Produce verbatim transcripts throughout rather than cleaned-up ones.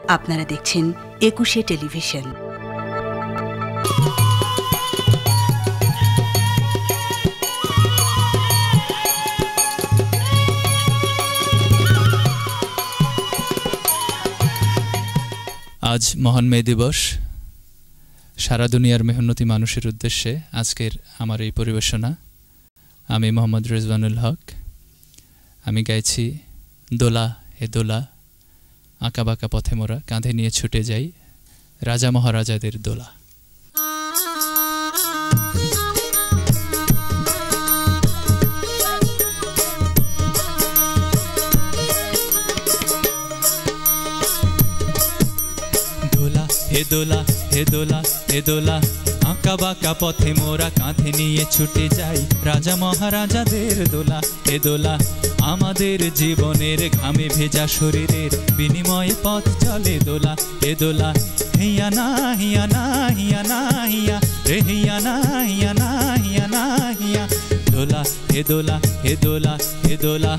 আপনারা দেখছেন একুশে টেলিভিশন। আজ মহান মে দিবস। সারা দুনিয়ার মেহনতি মানুষের উদ্দেশ্যে আজকের আমার এই পরিবেশনা। আমি মোহাম্মদ রেজওয়ানুল হক। আমি গাইছি দোলা হে দোলা, আঁকা বাঁকা পথে মোরা কাঁধে নিয়ে ছুটে যাই, রাজা মহারাজাদের দোলা। দোলা হে দোলা হে দোলা হে দোলা, আঁকা বাঁকা পথে মোরা কাঁধে নিয়ে ছুটে যাই, রাজা মহারাজাদের দোলা হে দোলা। আমাদের জীবনের ঘামে ভেজা শরীরের বিনিময়ে পথ চলে দোলা হে দোলা। হিয়া না হিয়া না হিয়া না হিয়া রে হিয়া না হিয়া না হিয়া না হিয়া, দোলা হে দোলা হে দোলা হে দোলা।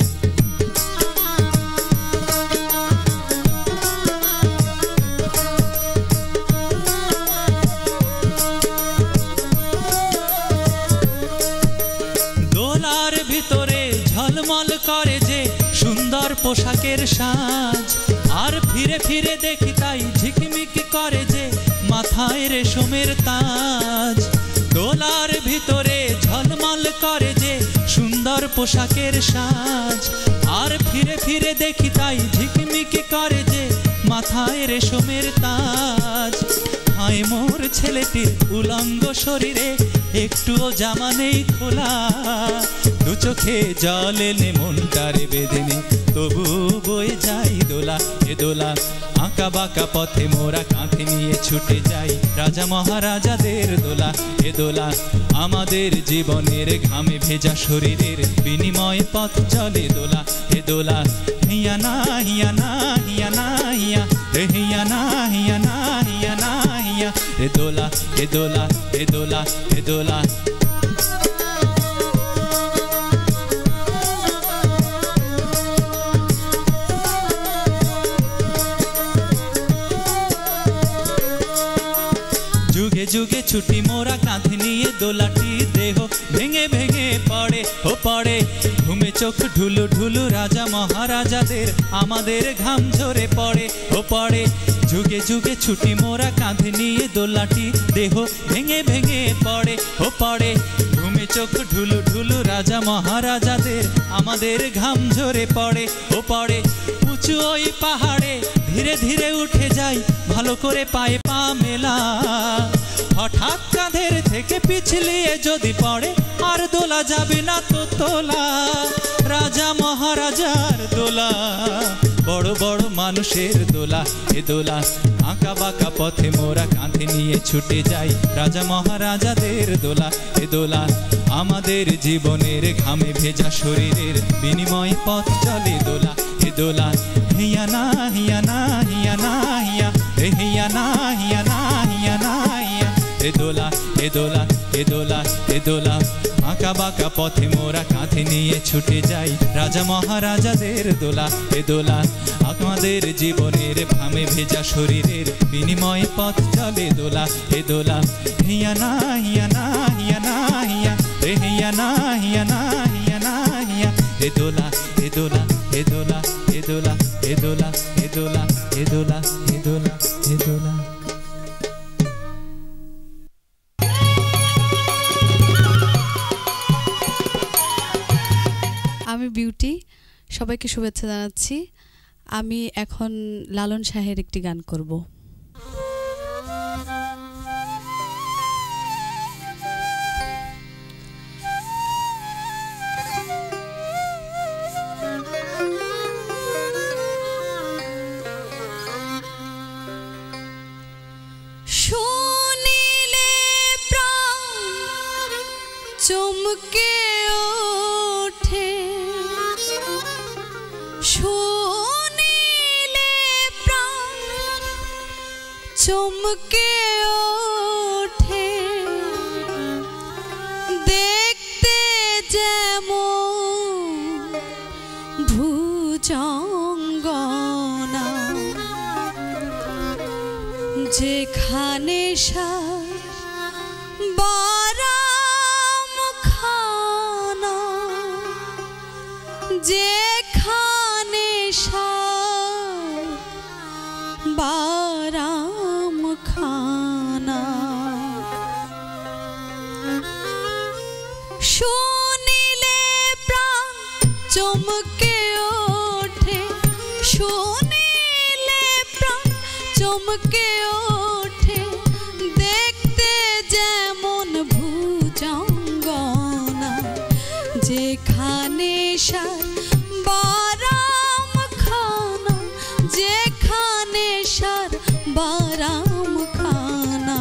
দোলার ভিতরে ঝলমল করে যে সুন্দর পোশাকের সাজ, আর ফিরে ফিরে দেখি তাই ঝিকমিকি করে যে মাথায় রেশমের তাজ। দোলার ভিতরে ঝলমল করে যে সুন্দর পোশাকের সাজ, আর ফিরে ফিরে দেখি তাই ঝিকমিকি করে যে মাথায় রেশমের তাজ। হায় মোর ছেলেটির উলঙ্গ শরীরে একটুও জামা নেই খোলা, দু চোখে জল এনে মনটারে বেঁধে নে, তবু বয়ে যাই দোলা হে দোলা। আঁকা বাঁকা পথে মোরা কাঁধে নিয়ে ছুটে যাই, রাজা মহারাজাদের দোলা হে দোলা। আমাদের জীবনের ঘামে ভেজা শরীরের বিনিময়ে পথ চলে দোলা হে দোলা। হিয়া না হিয়া না হিয়া না হিয়া রে হিয়া না হিয়া না হিয়া না হিয়া, হে দোলা হে দোলা হে দোলা হে দোলা। যুগে যুগে ছুটি মোরা কাঁধে নিয়ে, দোলাটি দেহ ভেঙে ভেঙে পড়ে ও পড়ে, ঘুমে চোখ ঢুলু ঢুলু রাজা মহারাজাদের আমাদের ঘাম ঝরে পড়ে ও পড়ে। যুগে যুগে ছুটি মোরা কাঁধে নিয়ে, দোলাটি দেহ ভেঙে ভেঙে পড়ে ও পড়ে, ঘুমে চোখ ঢুলু ঢুলু রাজা মহারাজাদের আমাদের ঘাম ঝরে পড়ে ও পড়ে। উঁচু ওই পাহাড়ে ধীরে ধীরে উঠে যাই, ভালো করে পায়ে পা মেলা, হঠাৎ কাঁধের থেকে পিছলিয়ে যদি পড়ে আর দোলা যাবে না তো তোলা, রাজা মহারাজার দোলা, বড় বড় মানুষের দোলা এ দোলা। আঁকা বাঁকা পথে মোরা কাঁধে নিয়ে ছুটে যাই, রাজা মহারাজাদের দোলা এ দোলা। আমাদের জীবনের ঘামে ভেজা শরীরের বিনিময়ে পথ চলে দোলা এ দোলা। হিয়া না হিয়া না হিয়া না হিয়া রে হিয়া না হিয়া না হিয়া না হিয়া, এ দোলা এ দোলা এ দোলা এ দোলা। আঁকা বাঁকা পথে মোরা কাঁধে নিয়ে ছুটে যাই, রাজা মহারাজাদের দোলা এ দোলা। আমাদের জীবনের ঘামে ভেজা শরীরের বিনিময়ে পথ চলে দোলা এ দোলা। হিয়া না হিয়া না হিয়া না হিয়া রে হিয়া না হিয়া না হিয়া না হিয়া, এ দোলা এ দোলা এ দোলা এ দোলা এ দোলা এ দোলা এ দোলা এ দোলা এ দোলা। আমি বিউটি, সবাইকে শুভেচ্ছা জানাচ্ছি। আমি এখন লালন শাহের একটি গান করব। শুনিলে প্রাণ চমকে ওঠে, শুনিলে প্রাণ চমকে ওঠে, দেখতে যেমন ভুজঙ্গনা যেখানে বারাম খানা, যেখানে বারাম খানা, শুনিলে প্রাণ চমকে ওঠে, শুনিলে প্রাণ চমকে ওঠে, দেখতে যেমন ভুজঙ্গনা, যেখানে সার বারাম খানা, যেখানে সার বারাম খানা।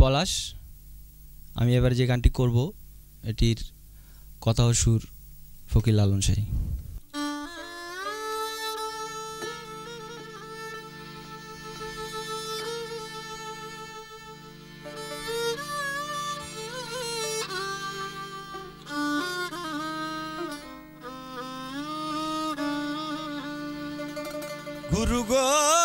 পলাশ। আমি এবার যে গানটি করব এটির কথা ও সুর ফকির লালন শাহী। গুরু গো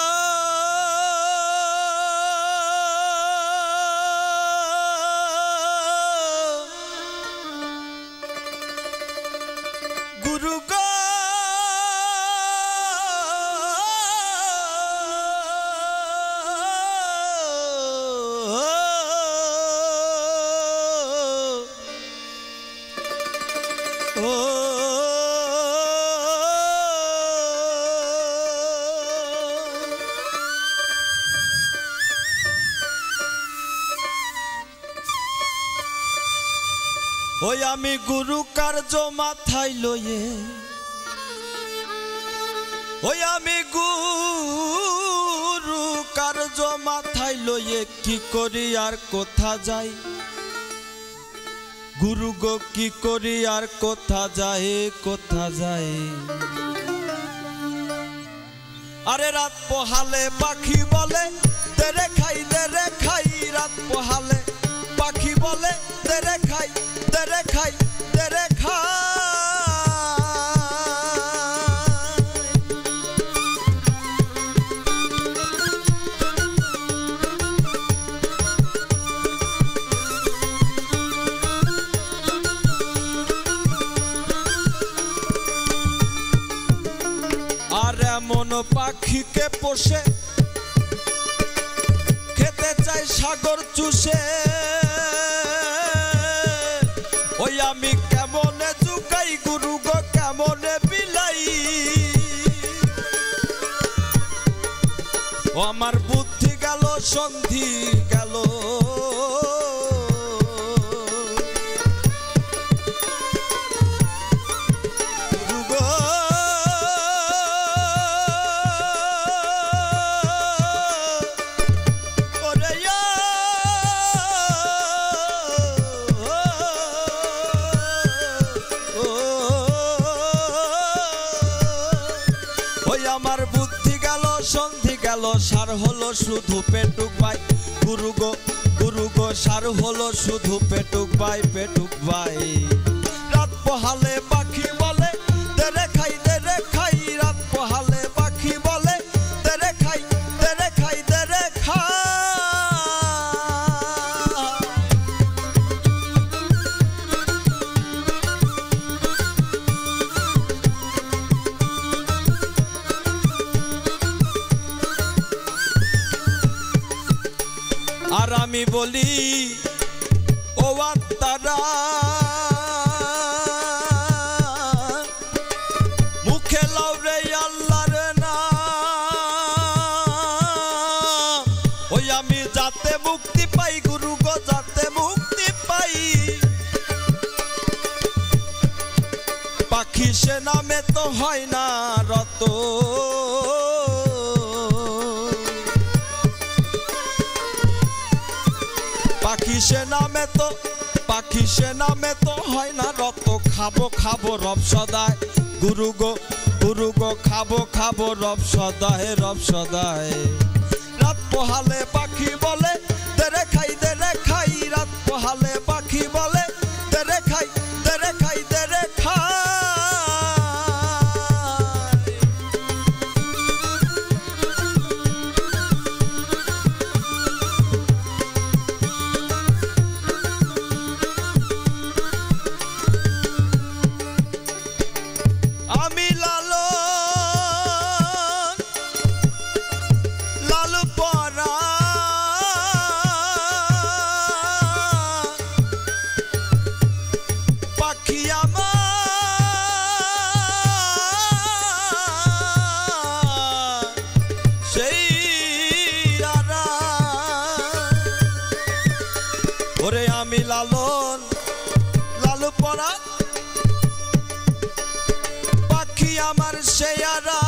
গুরু গো ও ওই আমি গুরু কার্য মাথায় লয়ে ওই আমি গুরু কার্য মাথায় লয়ে কি করি আর কোথা যাই গুরু গো কি করি আর কোথা যায় কোথা যায় আরে রাত পোহালে পাখি বলে তেরে খাই তেরে খাই রাত পোহালে পাখি বলে তেরে খাই তেরে খাই তেরে খাই আর এমন পাখিকে পোষে খেতে চাই সাগর চুষে ওই আমি কেমনে চুকাই গুরু গো কেমনে বিলাই ও আমার বুদ্ধি গেল সন্ধি গেল গুরু গো ওরে আমার বুদ্ধি গেল সন্ধি গেল সার হলো শুধু পেটুক ভাই গুরু গো গুরু গো সার হলো শুধু পেটুক ভাই পেটুক ভাই রাত পোহালে পাখি বলে তেরে খাই তেরে খাই রাত পোহালে পাখি বলে তেরে খাই তেরে খাই তেরে খাই আর আমি বলি ও আত্মারা মুখে লাও রে আল্লাহর নাম ওই আমি যাতে মুক্তি পাই গুরু গো যাতে মুক্তি পাই পাখি সে নামে তো হয় না রত পাখি সে নামে তো পাখি সে নামে তো হয় না রত খাবো খাবো রব সদায় গুরু গো গুরু গো খাবো খাবো রব সদায় রব সদায় রাত পোহালে পাখি বলে তেরে খাই তেরে খাই রাত পোহালে পাখি বলে তেরে খাই তেরে খাই তেরে খাই আমি লালন লালু পরা পাখি আমার সেই রারা ওরে আমি লালন লালু পরা আমার সেয়ারা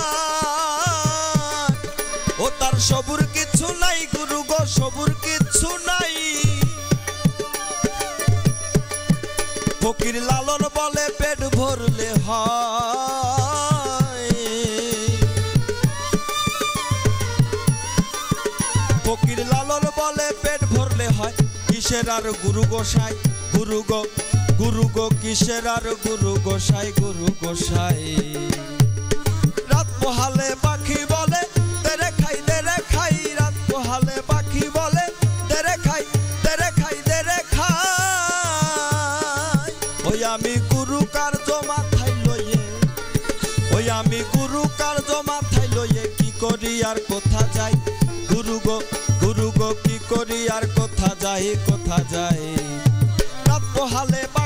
ও তার সবুর কিছু নাই গুরু গো সবুর কিছু ফকির লালন বলে পেট ভরলে হয়, ফকির লালন বলে পেট ভরলে হয়, কিসের আর গুরু গোসাই, গুরু গো গুরু গো কিসের আর গুরু গোসাই, গুরু গোসাই। রাত পোহালে পাখি বলে তেরে খাই তেরে খাই, রাত পোহালে পাখি বলে তেরে খাই তেরে খাই তেরে খাই। ওই আমি গুরু কার্য মাথায় লইয়ে, ওই আমি গুরু কার্য মাথায় লইয়ে কি করি আর কোথা যাই, গুরু গো গুরু গো কি করি আর কোথা যাই কোথা যাই। রাত পোহালে